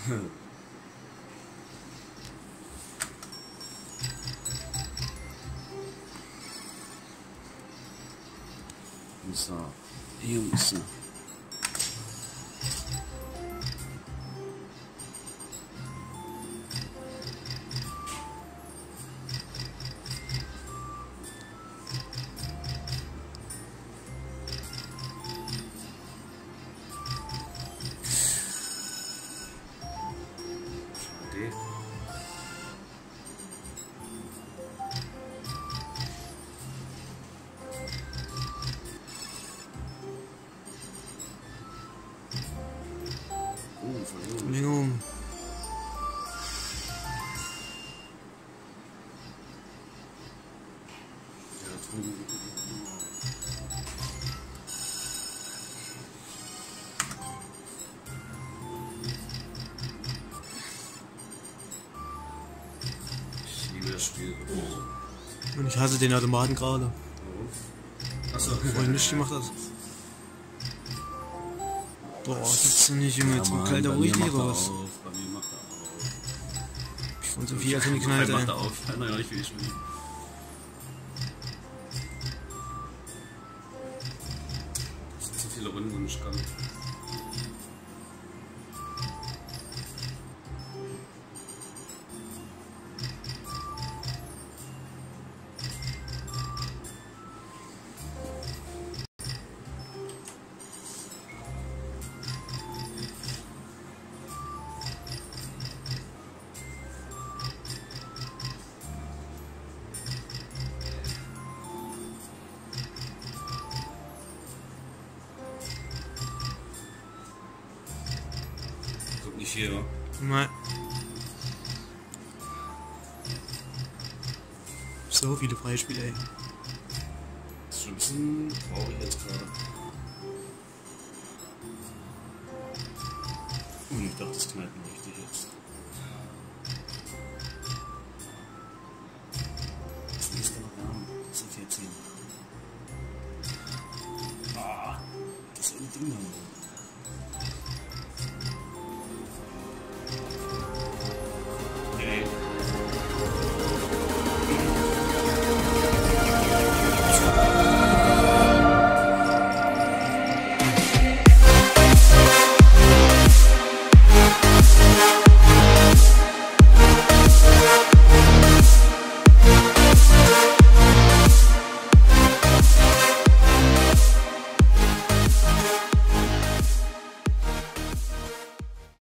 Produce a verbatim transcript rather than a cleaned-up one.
So, Jungs. Verlängerung. Ich liebe das Spiel. Oh. Und ich hasse den Automaten gerade. Oh. Achso. Weil ich nicht gemacht hat. Boah, gibt's denn nicht, Junge, jetzt Ja, ein kalter bei mir Ruhig macht oder er was? auf, bei mir macht er auf. Ich fand so viel, als wenn die knallt, Macht ey. er auf, kann er ja nicht wie ich will. Das sind zu viele Runden und ich kann. Nicht hier, wa? Nein. So viele Freispiele, ey. Das ist schon ein bisschen traurig jetzt gerade. Und ich dachte, das knallt mir richtig jetzt. Das ist noch warm. Das ist vierzehn. Ah, das ist ein Ding.